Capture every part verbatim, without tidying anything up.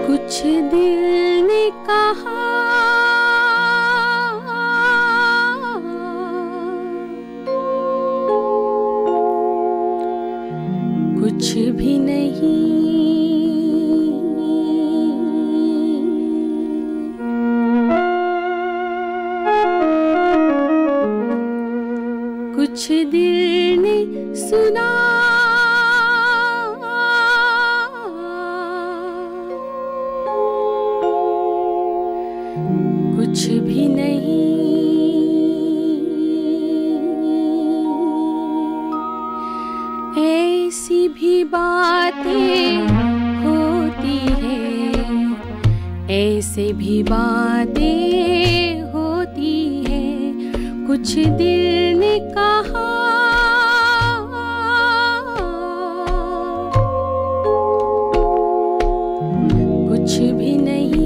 कुछ दिल ने कहा कुछ भी नहीं, कुछ दिल ने सुना कुछ भी नहीं। ऐसी भी बातें होती हैं, ऐसे भी बातें होती हैं। कुछ दिल ने कहा कुछ भी नहीं।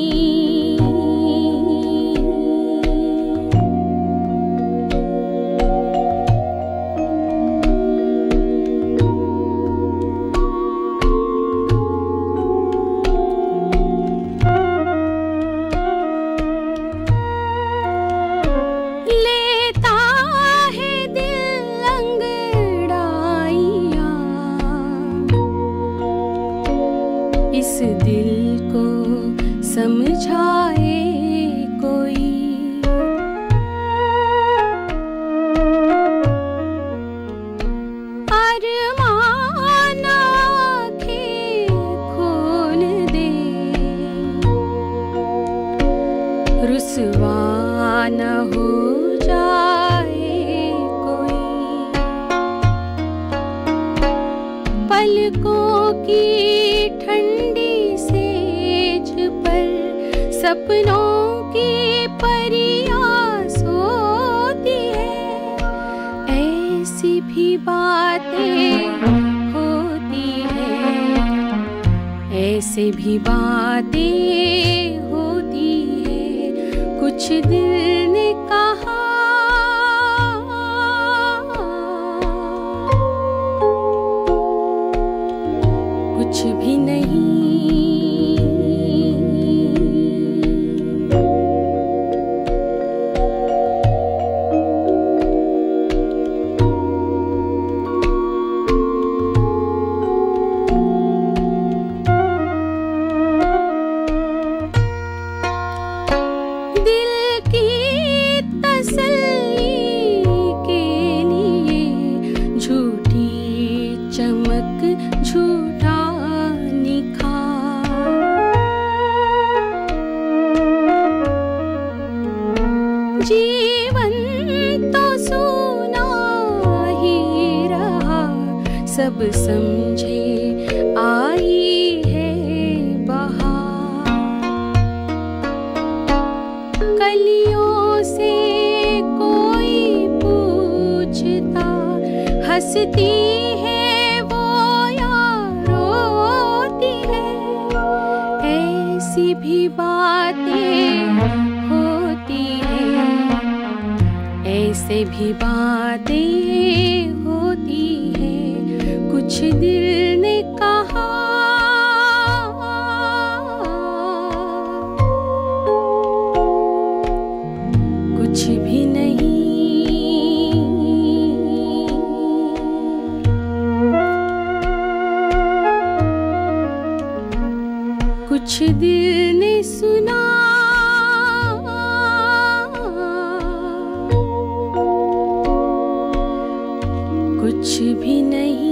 इस दिल को समझाए कोई, अरमान आँखें खोल दे, रुसवा न हो जाए कोई। पलकों की ठंडी सेज पर सपनों की परियां सोती है। ऐसी भी बातें होती हैं, ऐसे भी बातें होती हैं। कुछ दिल ने कहा कुछ भी नहीं। दिल की तसल्ली के लिए झूठी चमक झूठा जीवन तो सुना ही रहा, सब समझे आई है बहार। कलियों से कोई पूछता, हंसती है वो या रोती है। ऐसी भी बातें होती हैं, ऐसे भी बातें होती हैं। कुछ दिल ने कहा कुछ भी नहीं। कुछ दिल ने सुना कुछ भी नहीं।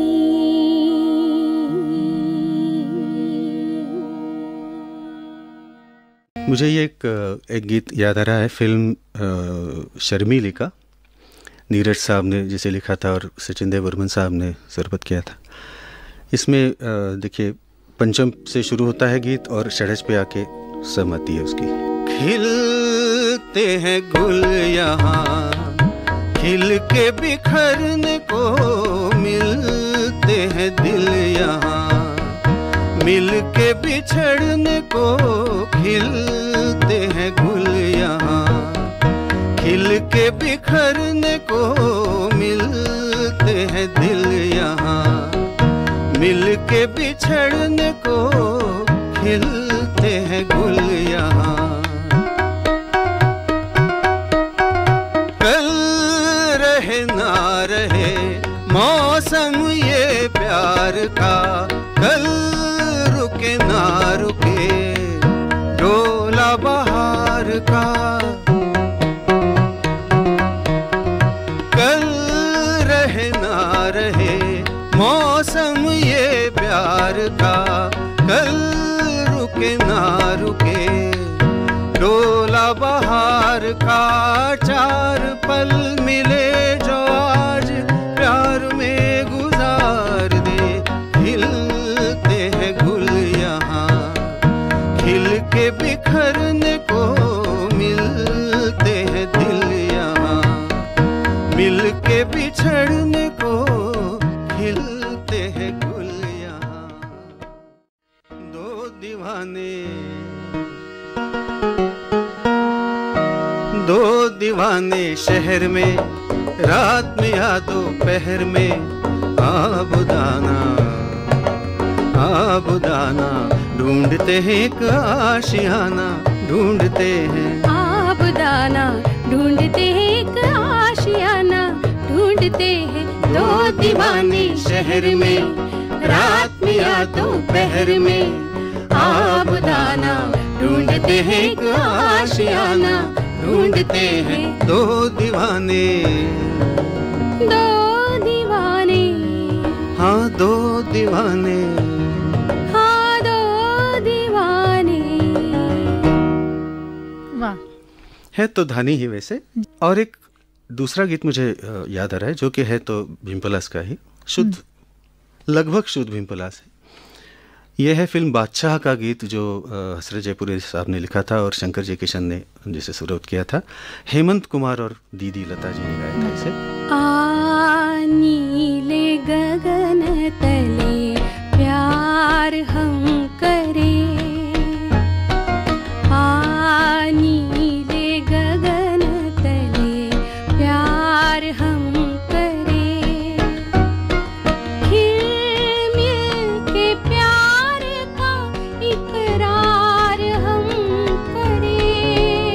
मुझे ये एक एक गीत याद आ रहा है, फिल्म शर्मीली का। नीरज साहब ने जिसे लिखा था और सचिन देव बर्मन साहब ने सरबत किया था। इसमें देखिए पंचम से शुरू होता है गीत और षड्ज पे आके सहमति है उसकी। खिलते हैं गुल यहाँ, खिल के बिखरने को मिलते हैं दिल यहाँ, मिल के बिछड़ने को खिलते हैं गुल यहाँ, खिल के बिखरने को मिलते हैं दिल यहाँ, मिल के बिछड़ने को खिल हैं गुल यहाँ। कल रहे ना रहे मौसम ये प्यार का, कल रुके ना रुके डोला बहार का। कल रहे ना रहे मौसम ये प्यार का, कल रुके ना रुके डोला बहार का। चार पल मिले जो आज प्यार में गुजार दे, खिलते हैं गुल यहाँ, खिल के बिखरने को मिलते हैं दिल यहाँ, मिल के बिछड़ने को खिलते हैं गुल यहाँ। दो दीवाने दो दीवाने शहर में, रात में या दोपहर में, आबुदाना आबुदाना ढूंढते हैं एक आशियाना, ढूंढते हैं आबुदाना, ढूंढते हैं एक आशियाना, ढूंढते हैं दो दीवाने शहर में, रात में या दोपहर में, आबुदाना ढूंढते हैं एक आशियाना, ढूंढते हैं दो दीवाने। दो दीवाने, हाँ दो दीवाने, हाँ दो दीवाने। वाह, है तो धानी ही वैसे। और एक दूसरा गीत मुझे याद आ रहा है जो कि है तो भीमपलास का ही, शुद्ध लगभग शुद्ध भीमपलास है। यह है फिल्म बादशाह का गीत जो हसरत जयपुरी साहब ने लिखा था और शंकर जय किशन ने जिसे सुरत किया था। हेमंत कुमार और दीदी लता जी ने गाया था इसे। आ नीले गगन तले प्यार हम करें, आ नीले गगन तले प्यार हम करें, खिल मिल के प्यार का इकरार हम करें,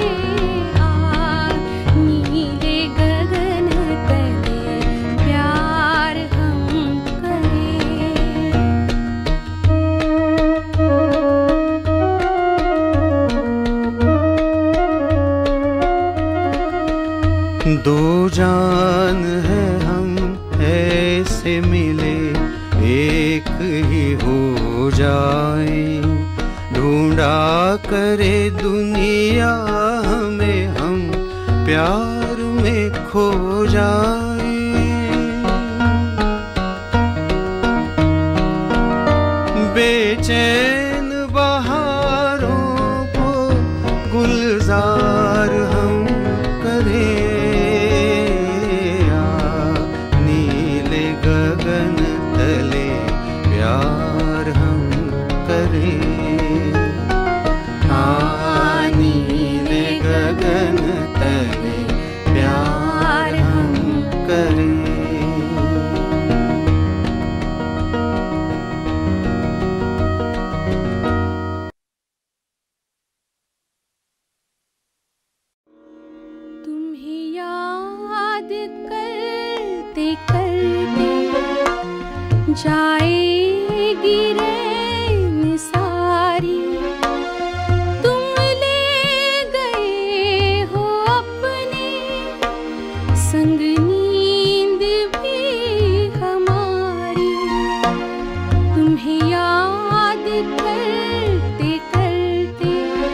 आ नीले गगन तले प्यार हम करें। दो जान है हम ऐसे मिले, एक ही हो जाए, ढूंढा करे दुनिया में हम प्यार में खो जाए। बेचैन बहारों को गुलजार हम करें, गगन तले प्यार हम करें, हाँ नीले गगन तले प्यार हम करें। तुम्हें याद करते करते जाएगी रैन सारी, तुम ले गए हो अपने संग नींद भी हमारी। तुम्हें याद करते करते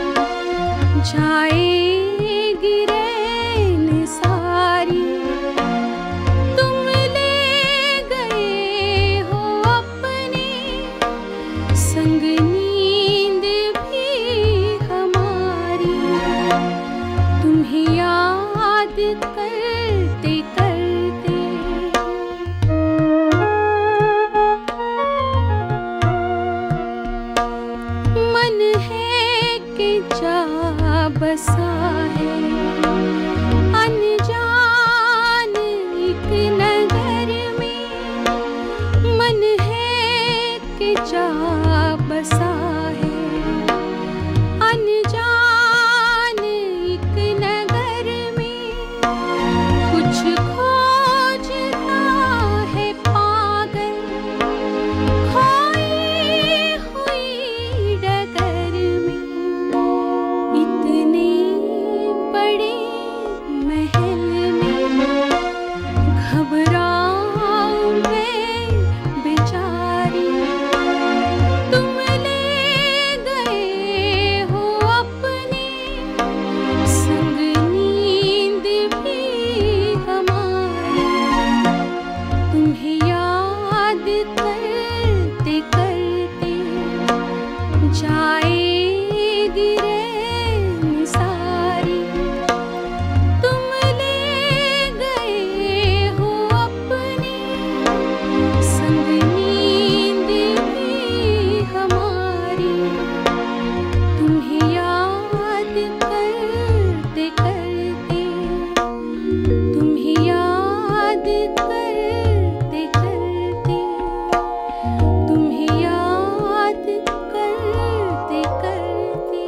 जाएगी रैन सारी, तुम ले गए हो अपने संग नींद भी हमारी। तुम्हें याद करते करते मन है कि जा बसा है अनजान एक नगर में, मन है कि जा बसा है जाएगी रैन सारी। तुम ले गए हो अपनी संग नींद भी हमारी। तुम्हें याद करते करते, तुम्हें याद करते करते, तुम्हें याद करते करते।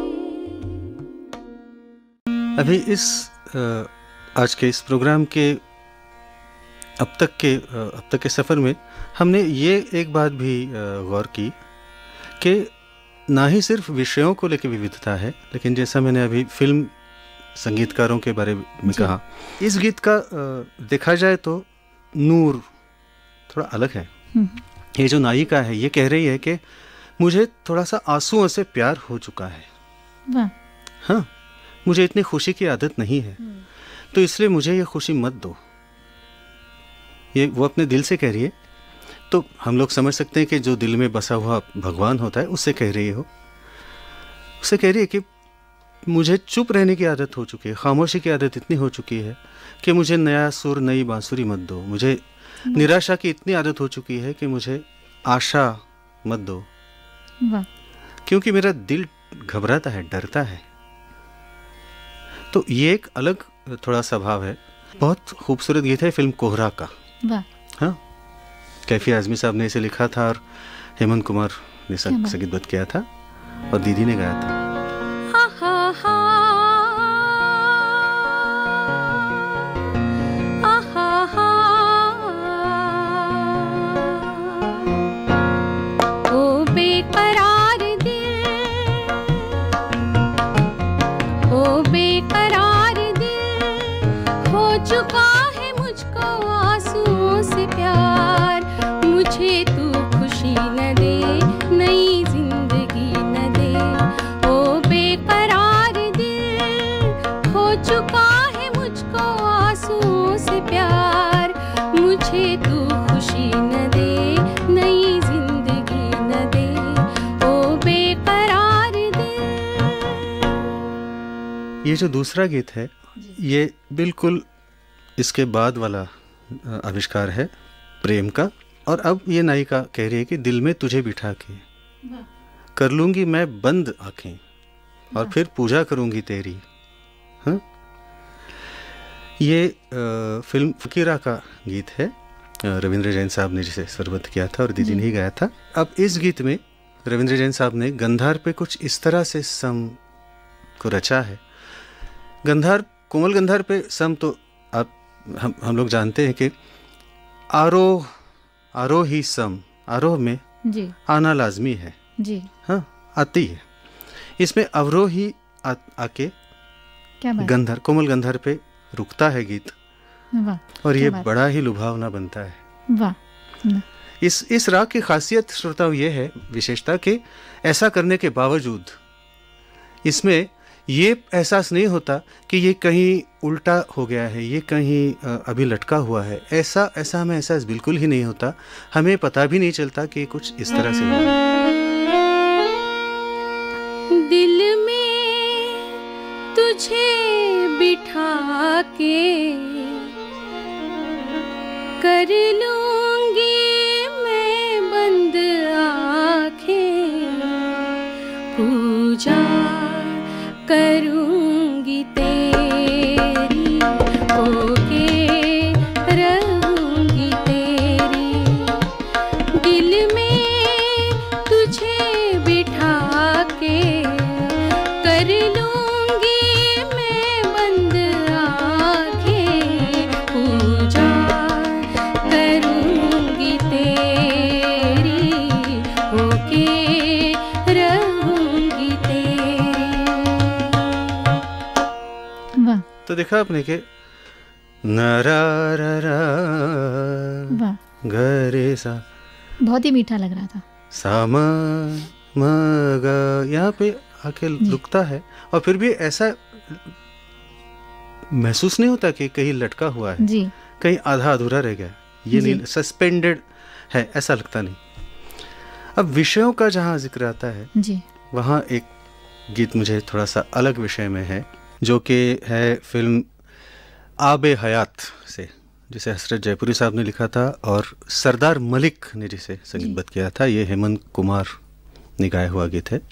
अभी इस अ, आज के इस प्रोग्राम के अब तक के अ, अब तक के सफ़र में हमने ये एक बात भी अ, गौर की कि ना ही सिर्फ विषयों को लेकर विविधता है, लेकिन जैसा मैंने अभी फिल्म संगीतकारों के बारे में कहा, इस गीत का अ, देखा जाए तो नूर थोड़ा अलग है। ये जो नायिका है ये कह रही है कि मुझे थोड़ा सा आंसुओं से प्यार हो चुका है। वाह। हाँ, मुझे इतनी खुशी की आदत नहीं है, तो इसलिए मुझे ये खुशी मत दो। ये वो अपने दिल से कह रही है। तो हम लोग समझ सकते हैं कि जो दिल में बसा हुआ भगवान होता है उससे कह रही हो। उससे कह रही है कि मुझे चुप रहने की आदत हो चुकी है, खामोशी की आदत इतनी हो चुकी है कि मुझे नया सुर नई बांसुरी मत दो। मुझे निराशा की इतनी आदत हो चुकी है कि मुझे आशा मत दो। वाह। क्योंकि मेरा दिल घबराता है, डरता है। तो ये एक अलग थोड़ा सा भाव है। बहुत खूबसूरत गीत है फिल्म कोहरा का। वाह। हाँ, कैफी आजमी साहब ने इसे लिखा था और हेमंत कुमार ने क्या बात। संगीतबद्ध किया था और दीदी ने गाया था। हा हा हा आ हा हा। ओ बेकरार दिल, ओ बेकरार दिल, हो चुका है मुझको आंसुओं से प्यार। मुझे तू खुशी न दे, नई जिंदगी न दे। ओ बेकरार दिल, हो चुका है मुझको आंसुओं से प्यार। मुझे तू खुशी न दे, नई जिंदगी न दे। ओ बेकरार दिल। ये जो दूसरा गीत है ये बिल्कुल इसके बाद वाला अ, आविष्कार है प्रेम का। और अब ये नायिका कह रही है कि दिल में तुझे बिठा के कर लूंगी मैं बंद आंखें और फिर पूजा करूंगी तेरी। हाँ, ये आ, फिल्म फकीरा का गीत है। अ, रविंद्र जैन साहब ने जिसे स्वरबद्ध किया था और दीदी ने ही गाया था। अब इस गीत में रविंद्र जैन साहब ने गंधार पे कुछ इस तरह से सम को रचा है। गंधार, कोमल गंधार पे सम तो आप हम हम लोग जानते हैं कि आरोह आरोही सम, आरोह में जी आना लाजमी है। जी। हाँ, आती है। इसमें अवरोही आ, आके क्या बात। गंधर, कोमल गंधर पे रुकता है गीत वाह। और ये क्या बात। बड़ा ही लुभावना बनता है। वाह। इस इस राग की खासियत श्रोताओं ये है, विशेषता कि ऐसा करने के बावजूद इसमें ये एहसास नहीं होता कि ये कहीं उल्टा हो गया है, ये कहीं अ, अभी लटका हुआ है। ऐसा ऐसा हमें एहसास बिल्कुल ही नहीं होता। हमें पता भी नहीं चलता कि कुछ इस तरह से हुआ। दिल में तुझे बिठा के कर लूंगी मैं बंद आँखें। पूजा करूंगी तेरी, होके रहूंगी तेरी। दिल में तुझे बिठा के कर लूंगी मैं बंद आँखें। पूजा करूंगी तेरी, होके रहूंगी तेरी। वाह। तो देखा आपने कि नरा रा रा वाह। ग रे सा बहुत ही मीठा लग रहा था। सा म म ग, यहाँ पे आके रुकता है और फिर भी ऐसा महसूस नहीं होता कि कहीं लटका हुआ है, जी। कहीं आधा अधूरा रह गया। ये जी। नहीं, सस्पेंडेड है, ऐसा लगता नहीं। अब विषयों का जहाँ जिक्र आता है जी वहाँ एक गीत मुझे थोड़ा सा अलग विषय में है, जो कि है फिल्म आबे हयात से, जिसे हसरत जयपुरी साहब ने लिखा था और सरदार मलिक ने जिसे संगीतबद्ध किया था। ये हेमंत कुमार ने गाया हुआ गीत है।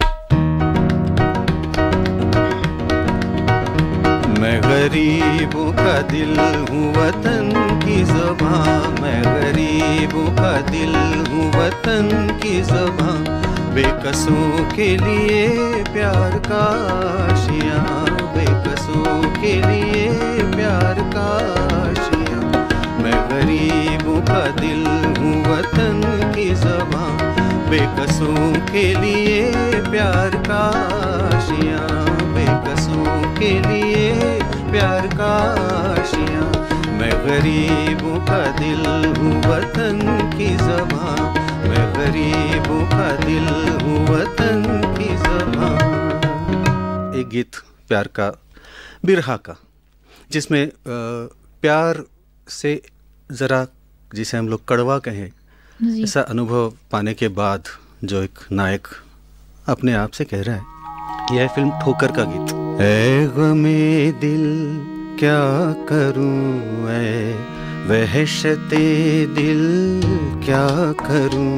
मैं गरीबों का दिल हूँ वतन की ज़बां, मैं गरीबों का दिल हूँ वतन की ज़बां, बेकसों के लिए प्यार का आशियाँ, बेकसों के लिए प्यार का आशियाँ। मैं गरीबों का दिल हूँ वतन की ज़बां, बेकसों के लिए प्यार का आशियाँ, बेकसों के लिए प्यार का आशियाँ। मैं गरीबों का दिल हूँ वतन की ज़बां, मैं गरीबों का दिल हूँ वतन की ज़बां। एक गीत प्यार का, बिरहा का, जिसमें अ, प्यार से ज़रा जिसे हम लोग कड़वा कहें जी ऐसा अनुभव पाने के बाद जो एक नायक अपने आप से कह रहा है, यह फिल्म ठोकर का गीत। ऐ गमे दिल क्या करूं, ऐ वहशते दिल क्या करूं,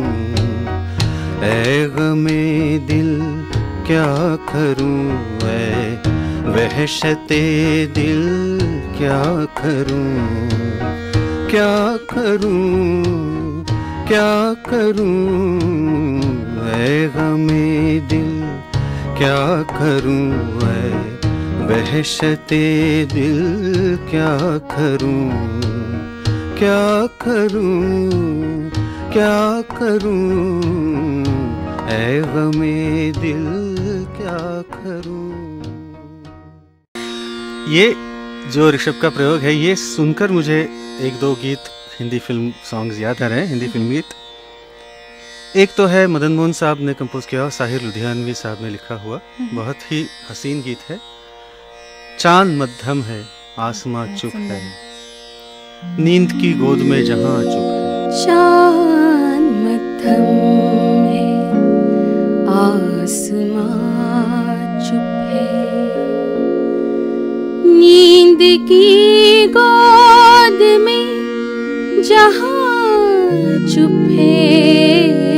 ऐ गमे दिल क्या करूं, ऐ वहशते दिल क्या करूं, क्या करूं क्या करूं, ऐ गमे दिल क्या करूं, ऐ वहशते दिल क्या करूं, क्या करूं क्या करूं, ऐ गमे दिल क्या करूं। ये जो ऋषभ का प्रयोग है, ये सुनकर मुझे एक दो गीत हिंदी फिल्म सॉन्ग्स याद आ रहे हैं, हिंदी फिल्म गीत। एक तो है मदन मोहन साहब ने कंपोज किया और साहिर लुधियानवी साहब ने लिखा हुआ, बहुत ही हसीन गीत है। चांद मध्यम है, आसमां चुप है, नींद की गोद में जहां चुप है। चांद मध्यम है, आसमां चुप है, नींद की गोद में जहां चुप है।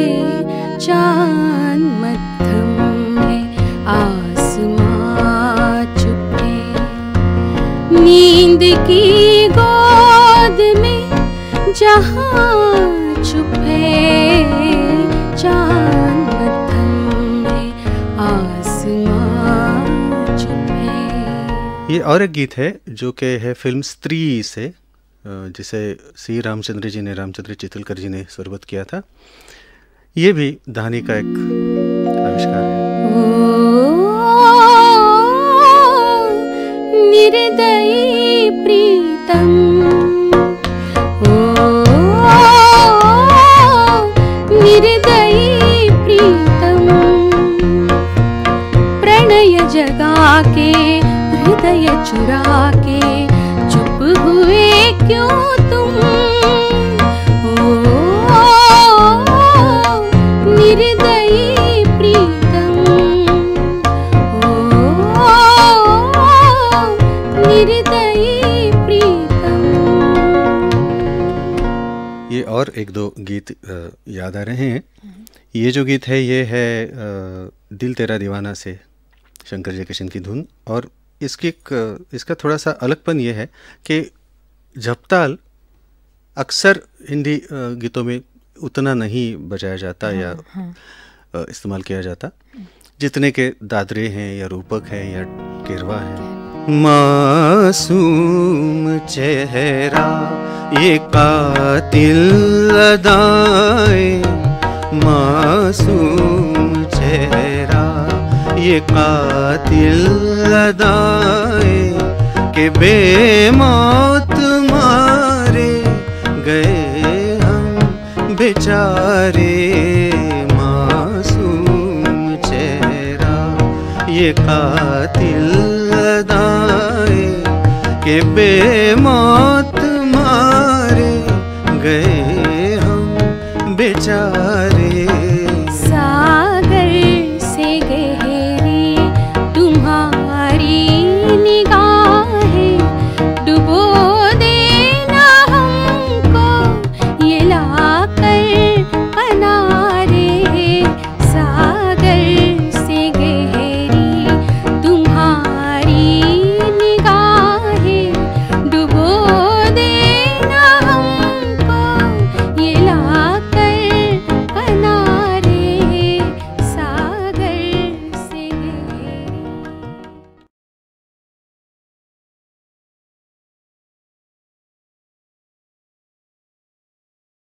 चांद मध्यम है, आसमां चुप है, नींद की गोद में जहां चुप है। चांद मध्यम है, आसमां चुप है। ये और एक गीत है जो कि है फिल्म स्त्री से, जिसे सी रामचंद्र जी ने रामचंद्र चितलकर जी ने स्वरबद्ध किया था। ये भी धानी का एक आविष्कार है। ओ निर्दयी प्रीतम, ओ निर्दयी प्रीतम, प्रणय जगा के हृदय चुरा के चुप हुए क्यों तुम। ओ निर्दयी प्रीतम, ओ निर्दयी प्रीतम। ये और एक दो गीत अ, याद आ रहे हैं। ये जो गीत है ये है अ, दिल तेरा दीवाना से, शंकर जयकिशन की धुन। और इसकी एक, इसका थोड़ा सा अलगपन ये है कि झपताल अक्सर हिंदी गीतों में उतना नहीं बजाया जाता या हाँ। इस्तेमाल किया जाता जितने के दादरे हैं या रूपक है या केरवा है। मासूम चेहरा ये कातिल अदाएं, मासूम चेहरा ये कातिल अदाएं, के बेमौत मारे गए हम बेचारे। मासूम चेहरा ये कातिल अदाएं, के बेमौत